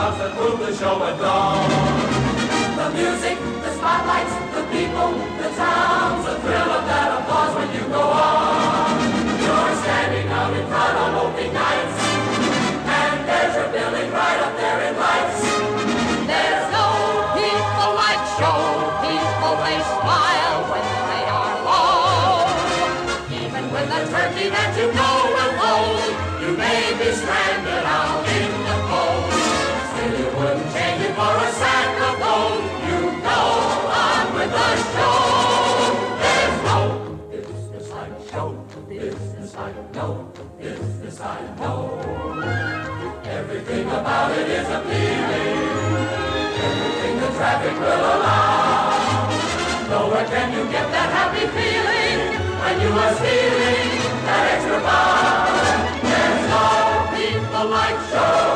crowds that move the show at dawn. The music, the spotlights, the people, the sounds, the thrill of that applause when you go on. You're standing out in front on opening nights, and there's your building right up there in lights. There's no people like show people, they smile when they are low. Even with the turkey that you know will hold, you may be stranded out in the cold. Still you wouldn't change it for a sack of gold. You go on with the show. There's no business like show business like no business I know. Everything about it is appealing, everything the traffic will allow. Nowhere can you get that happy feeling when you are stealing that extra bar. There's no people like show.